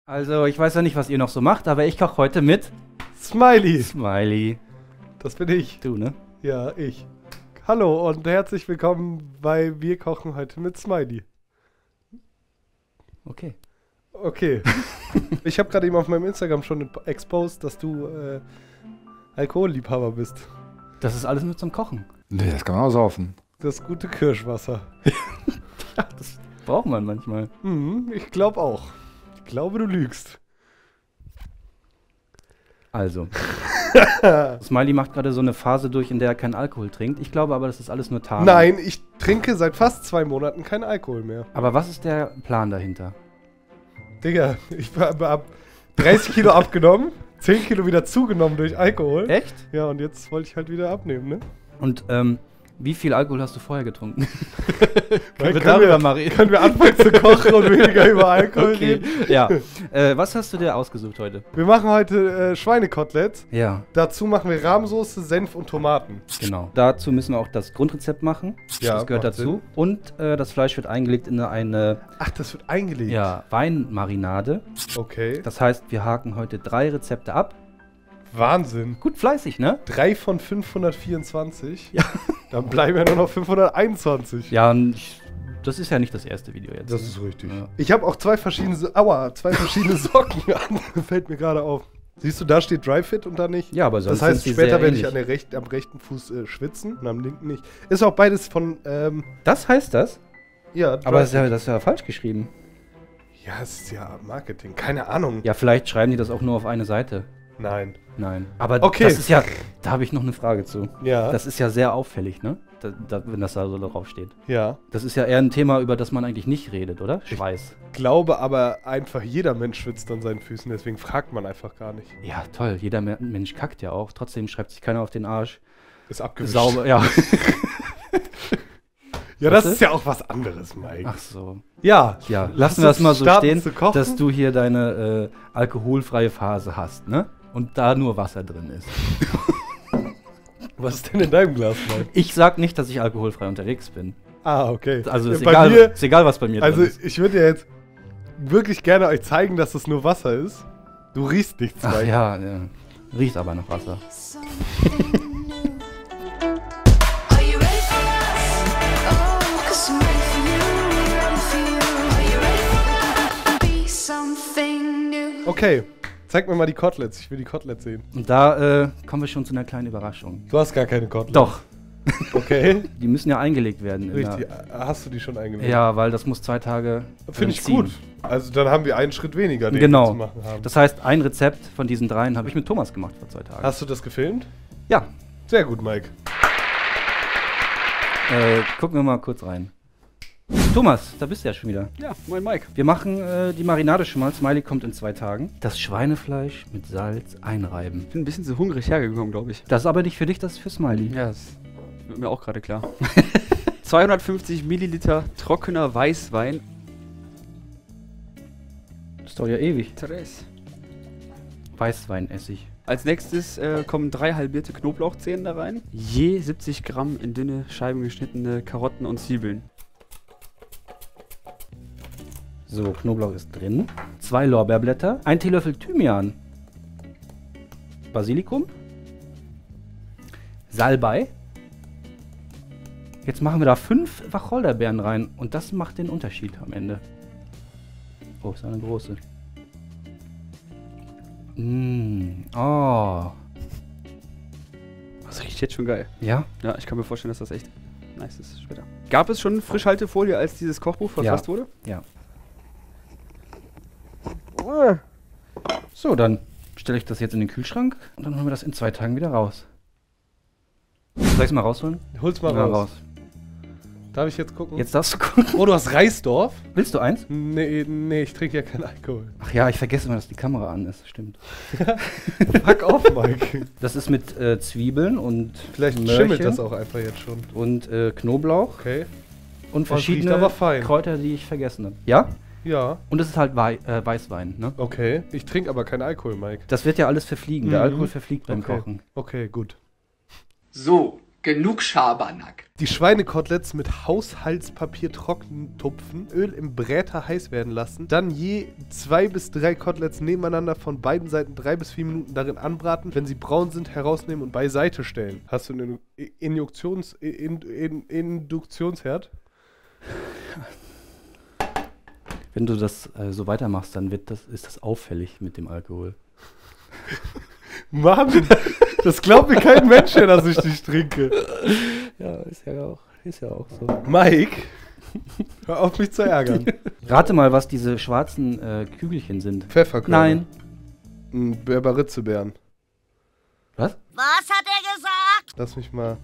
Also, ich weiß ja nicht, was ihr noch so macht, aber ich koche heute mit Smiley. Smiley. Das bin ich. Du, ne? Ja, ich. Hallo und herzlich willkommen bei Wir kochen heute mit Smiley. Okay. Okay. Ich habe gerade eben auf meinem Instagram schon exposed, dass du Alkoholliebhaber bist. Das ist alles nur zum Kochen. Nee, das kann man auch saufen. Das gute Kirschwasser. Ja, das braucht man manchmal. Ich glaube auch. Ich glaube, du lügst. Also. Smiley macht gerade so eine Phase durch, in der er keinen Alkohol trinkt. Ich glaube aber, das ist alles nur Tarnung. Nein, ich trinke seit fast 2 Monaten keinen Alkohol mehr. Aber was ist der Plan dahinter? Digga, ich habe 30 Kilo abgenommen, 10 Kilo wieder zugenommen durch Alkohol. Echt? Ja, und jetzt wollte ich halt wieder abnehmen, ne? Und wie viel Alkohol hast du vorher getrunken? Können wir anfangen zu kochen und weniger über Alkohol reden? Ja. Was hast du dir ausgesucht heute? Wir machen heute Schweinekoteletts. Ja, Dazu machen wir Rahmsoße, Senf und Tomaten. genau. Dazu müssen wir auch das Grundrezept machen. Ja, das gehört macht dazu. Sinn. Und das Fleisch wird eingelegt in eine Ach, das wird eingelegt. Weinmarinade. Okay. Das heißt, wir haken heute 3 Rezepte ab. Wahnsinn. Gut fleißig, ne? 3 von 524. Ja. Dann bleiben ja nur noch 521. Ja, und das ist ja nicht das erste Video jetzt. Das ne? ist richtig. Ja. Ich habe auch zwei verschiedene Socken an. Fällt mir gerade auf. Siehst du, da steht Dry Fit und da nicht. Ja, aber sonst Das heißt, sind sie später sehr werde ich ähnlich. am rechten Fuß schwitzen und am linken nicht. Ist auch beides von, Das heißt das? ja. Aber Dry Fit. das ist ja falsch geschrieben. Ja, es ist ja Marketing. Keine Ahnung. Ja, vielleicht schreiben die das auch nur auf eine Seite. Nein. Nein. Aber Okay. das ist ja, da habe ich noch eine Frage zu. Ja. Das ist ja sehr auffällig, ne? Wenn das da so drauf steht. Ja. Das ist ja eher ein Thema, über das man eigentlich nicht redet, oder? Schweiß. Glaube aber einfach, jeder Mensch schwitzt an seinen Füßen, deswegen fragt man einfach gar nicht. Ja, toll. Jeder Mensch kackt ja auch. Trotzdem schreibt sich keiner auf den Arsch. Ist abgewischt. Sauber, ja. Ja, das Was ist ja auch was anderes, Mike. Ach so. Ja. Ja, Lass lassen wir das uns mal so starten stehen, zu kochen. dass du hier deine alkoholfreie Phase hast, ne? Und da nur Wasser drin ist. Was ist denn in deinem Glas, Mike? Ich sag nicht, dass ich alkoholfrei unterwegs bin. Ah, okay. Also ist Bei egal, mir- ist egal, was bei mir Also drin ist. ich würde ja jetzt wirklich gerne euch zeigen, dass es nur Wasser ist. Du riechst nichts, Ach Mike. ja, ja, riecht aber nach Wasser. Something new. Are you ready for us? Oh, 'cause I'm ready for you, ready for you. Are you ready for be something new? Okay, zeig mir mal die Koteletts. Ich will die Koteletts sehen. Und da kommen wir schon zu einer kleinen Überraschung. Du hast gar keine Koteletts. Doch, Okay. die müssen ja eingelegt werden. in Richtig. Hast du die schon eingelegt? Ja, weil das muss 2 Tage Finde ich ziehen. gut. Also dann haben wir einen Schritt weniger, den Genau. wir zu machen haben. Das heißt, ein Rezept von diesen 3 habe ich mit Thomas gemacht vor 2 Tagen. Hast du das gefilmt? Ja, Sehr gut, Mike. gucken wir mal kurz rein. Thomas, da bist du ja schon wieder. Ja, moin Mike. Wir machen die Marinade schon mal. Smiley kommt in 2 Tagen. Das Schweinefleisch mit Salz einreiben. Bin ein bisschen zu hungrig hergekommen, glaube ich. Das ist aber nicht für dich, das ist für Smiley. Ja, das wird mir auch gerade klar. 250 Milliliter trockener Weißwein. Das dauert ja ewig. Tres. Weißweinessig. Als nächstes kommen 3 halbierte Knoblauchzehen da rein. Je 70 Gramm in dünne Scheiben geschnittene Karotten und Zwiebeln. So, Knoblauch ist drin. 2 Lorbeerblätter. 1 Teelöffel Thymian. Basilikum. Salbei. Jetzt machen wir da 5 Wacholderbeeren rein. Und das macht den Unterschied am Ende. Oh, ist eine große. Oh. Das riecht jetzt schon geil. Ja? Ja, ich kann mir vorstellen, dass das echt nice ist später. Gab es schon Frischhaltefolie, als dieses Kochbuch verfasst wurde? Ja. So, dann stelle ich das jetzt in den Kühlschrank und dann holen wir das in 2 Tagen wieder raus. Soll ich es mal rausholen? Hol's mal Ja, raus. Darf ich jetzt gucken? Jetzt darfst du gucken. Oh, du hast Reisdorf? Willst du eins? Nee, ich trinke ja keinen Alkohol. Ach ja, ich vergesse immer, dass die Kamera an ist. Stimmt. Fuck auf, Mike. Das ist mit Zwiebeln und Vielleicht Möhrchen schimmelt das auch einfach jetzt schon. und Knoblauch Okay. und riecht verschiedene aber fein. Kräuter, die ich vergessen habe. Ja? Ja, Und es ist halt Weißwein, ne? okay. Ich trinke aber keinen Alkohol, Mike. Das wird ja alles verfliegen. Der Mhm. Alkohol verfliegt beim Okay. Kochen. Okay, gut. So, Genug Schabernack. Die Schweinekoteletts mit Haushaltspapier trocken tupfen, Öl im Bräter heiß werden lassen, dann je 2 bis 3 Koteletts nebeneinander von beiden Seiten 3 bis 4 Minuten darin anbraten. Wenn sie braun sind, herausnehmen und beiseite stellen. Hast du einen Induktionsherd? Wenn du das so weitermachst, dann ist das auffällig mit dem Alkohol. Mann, das glaubt mir kein Mensch mehr, dass ich nicht trinke. Ja, ist ja auch so. Mike, hör auf mich zu ärgern. Rate mal, was diese schwarzen Kügelchen sind. Pfefferkörner. Nein. Berberitzebeeren. Was? Was hat er gesagt? Lass mich mal.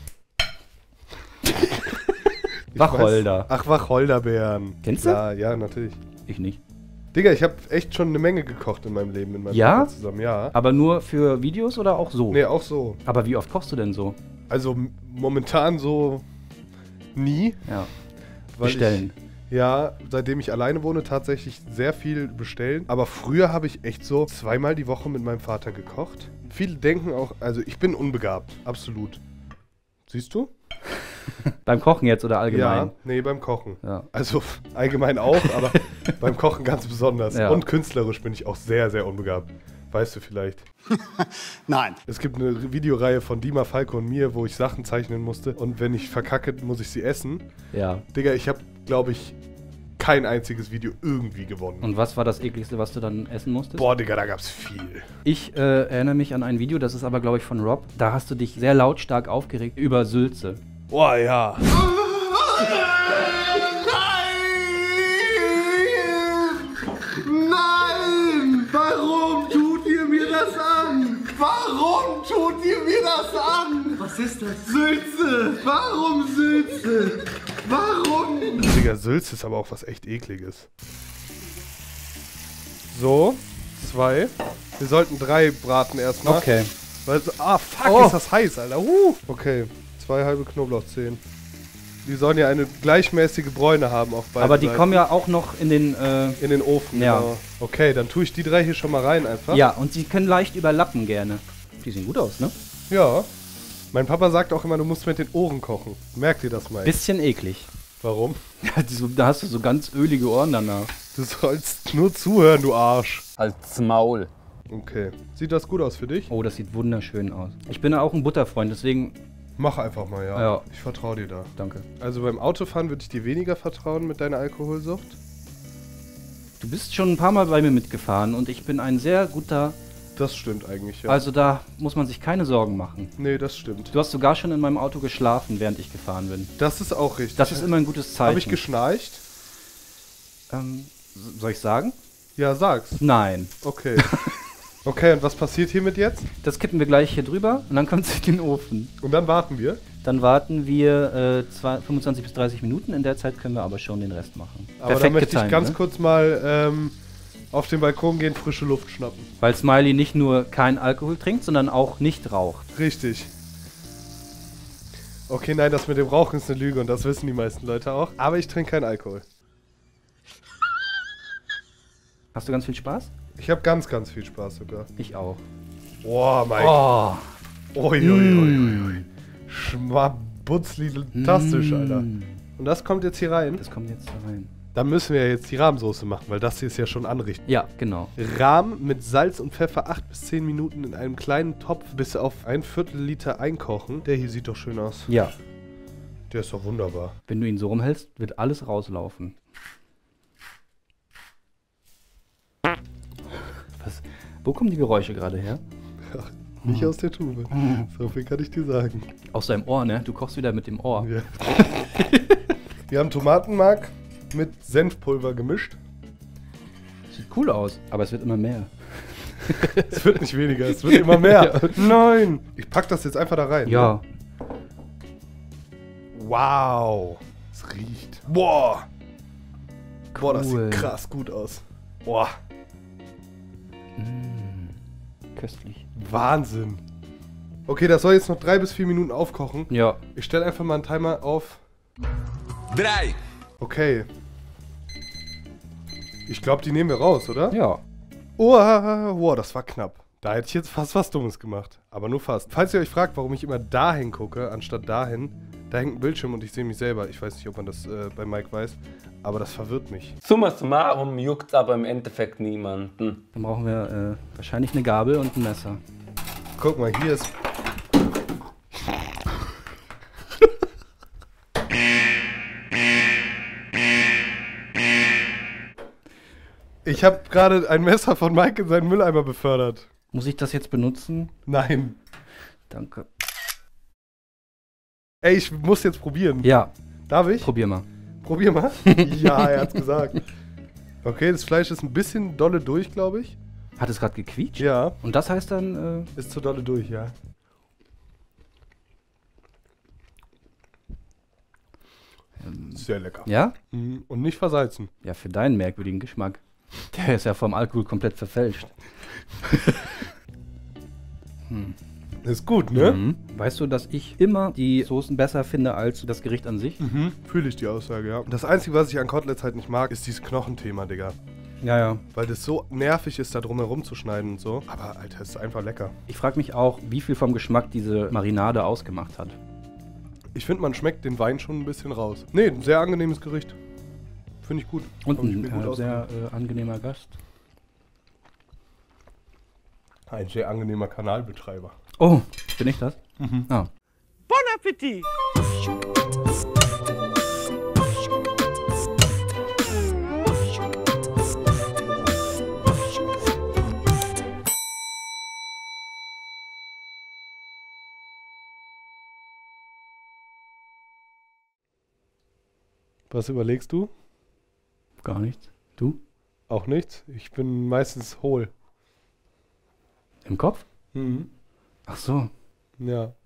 Wacholder. Ach, Wacholderbeeren. Kennst du? Ja, natürlich. Ich nicht. Digga, ich habe echt schon eine Menge gekocht in meinem Leben, in meinem Ja? Papa zusammen. Ja. Aber nur für Videos oder auch so? Nee, auch so. Aber wie oft kochst du denn so? Also momentan so nie. Ja. weil Bestellen. Ja, seitdem ich alleine wohne, tatsächlich sehr viel bestellen. Aber früher habe ich echt so 2-mal die Woche mit meinem Vater gekocht. Viele denken auch, also ich bin unbegabt, absolut. Siehst du? Beim Kochen jetzt oder allgemein? Ja, nee, beim Kochen. Ja. Also allgemein auch, aber beim Kochen ganz besonders. Ja. Und künstlerisch bin ich auch sehr, sehr unbegabt. Weißt du vielleicht? Nein. Es gibt eine Videoreihe von Dima, Falco und mir, wo ich Sachen zeichnen musste. Und wenn ich verkacke, muss ich sie essen. Ja. Digga, ich habe, glaube ich, kein einziges Video irgendwie gewonnen. Und was war das ekligste, was du dann essen musstest? Boah, Digga, da gab's viel. Ich erinnere mich an ein Video, das ist aber, glaube ich, von Rob. Da hast du dich sehr lautstark aufgeregt über Sülze. Boah, ja. Nein! Warum tut ihr mir das an? Warum tut ihr mir das an? Was ist das? Sülze! Warum Sülze? Warum? Digga, Sülze ist aber auch was echt Ekliges. So, 2. Wir sollten 3 braten erstmal. Okay. Weil, fuck, Oh. ist das heiß, Alter. Okay, 2 halbe Knoblauchzehen. Die sollen ja eine gleichmäßige Bräune haben auf beiden Aber die Seiten. kommen ja auch noch in den... in den Ofen. Ja. Genau. Okay, dann tue ich die 3 hier schon mal rein einfach. ja, und sie können leicht überlappen gerne. Die sehen gut aus, ne? Ja. Mein Papa sagt auch immer, du musst mit den Ohren kochen. Merkt ihr das mal? Bisschen eklig. Warum? Ja, da hast du so ganz ölige Ohren danach. Du sollst nur zuhören, du Arsch. Als Maul. Okay. Sieht das gut aus für dich? Oh, das sieht wunderschön aus. Ich bin ja auch ein Butterfreund, deswegen... Mach einfach mal, ja. Ja. Ich vertraue dir da. Danke. Also beim Autofahren würde ich dir weniger vertrauen mit deiner Alkoholsucht. Du bist schon ein paar Mal bei mir mitgefahren und ich bin ein sehr guter... Das stimmt eigentlich, ja. Also da muss man sich keine Sorgen machen. Nee, das stimmt. Du hast sogar schon in meinem Auto geschlafen, während ich gefahren bin. Das ist auch richtig. Das ist immer ein gutes Zeichen. Habe ich geschnarcht? Soll ich sagen? Ja, sag's. Nein. Okay. Okay, und was passiert hiermit jetzt? Das kippen wir gleich hier drüber und dann kommt es in den Ofen. Und dann warten wir. Dann warten wir 25 bis 30 Minuten. In der Zeit können wir aber schon den Rest machen. Aber da möchte ich ganz ne? kurz mal auf den Balkon gehen, frische Luft schnappen. Weil Smiley nicht nur keinen Alkohol trinkt, sondern auch nicht raucht. Richtig. Okay, nein, das mit dem Rauchen ist eine Lüge und das wissen die meisten Leute auch. Aber ich trinke keinen Alkohol. Hast du ganz viel Spaß? Ich habe ganz, ganz viel Spaß sogar. Ich auch. Boah, Mike. Oh. Uiuiuiui. Schmabutzli-tastisch, Alter. Und das kommt jetzt hier rein. Das kommt jetzt da rein. Dann müssen wir ja jetzt die Rahmsoße machen, weil das hier ist ja schon anrichten. Ja, genau. Rahm mit Salz und Pfeffer 8 bis 10 Minuten in einem kleinen Topf bis auf 1/4 Liter einkochen. Der hier sieht doch schön aus. Ja. Der ist doch wunderbar. Wenn du ihn so rumhältst, wird alles rauslaufen. Was? Wo kommen die Geräusche gerade her? Nicht aus der Tube. So viel kann ich dir sagen. Aus deinem Ohr, ne? Du kochst wieder mit dem Ohr. Ja. Wir haben Tomatenmark mit Senfpulver gemischt. Sieht cool aus, aber es wird immer mehr. Es wird nicht weniger, es wird immer mehr. Nein! Ich pack das jetzt einfach da rein. Ja. Ne? Wow! Es riecht. Boah! Boah, das Cool. sieht krass gut aus. Boah! Köstlich. Wahnsinn! Okay, das soll jetzt noch 3 bis 4 Minuten aufkochen. Ja. Ich stelle einfach mal einen Timer auf. 3. Okay. Ich glaube, die nehmen wir raus, oder? Ja. Oh, das war knapp. Da hätte ich jetzt fast was Dummes gemacht. Aber nur fast. Falls ihr euch fragt, warum ich immer dahin gucke, anstatt dahin, da hängt ein Bildschirm und ich sehe mich selber. Ich weiß nicht, ob man das bei Mike weiß, aber das verwirrt mich. Summa summarum juckt's aber im Endeffekt niemanden. Dann brauchen wir wahrscheinlich eine Gabel und ein Messer. Guck mal, hier ist... Ich habe gerade ein Messer von Mike in seinen Mülleimer befördert. Muss ich das jetzt benutzen? Nein. Danke. Ey, ich muss jetzt probieren. Ja. Darf ich? Probier mal. Probier mal. Ja, er hat's gesagt. Okay, das Fleisch ist ein bisschen dolle durch, glaube ich. Hat es gerade gequietscht? Ja. Und das heißt dann... Ist zu dolle durch, ja. Sehr lecker. Ja? Und nicht versalzen. Ja, für deinen merkwürdigen Geschmack. Der ist ja vom Alkohol komplett verfälscht. Ist gut, ne? Mhm. Weißt du, dass ich immer die Soßen besser finde als das Gericht an sich? Fühle ich die Aussage, ja. Das Einzige, was ich an Koteletts halt nicht mag, ist dieses Knochenthema, Digga. Ja, ja. Weil das so nervig ist, da drum herum zu schneiden und so. Aber, Alter, ist einfach lecker. Ich frage mich auch, wie viel vom Geschmack diese Marinade ausgemacht hat. Ich finde, man schmeckt den Wein schon ein bisschen raus. Nee, ein sehr angenehmes Gericht. Finde ich gut. Und Hab ich ein mir gut sehr angenehmer Gast. Ein sehr angenehmer Kanalbetreiber. Oh, bin ich das? Ah. Bon Appetit! Was überlegst du? Gar nichts. Du? Auch nichts. Ich bin meistens hohl. Im Kopf? Mhm. Ach so. Ja.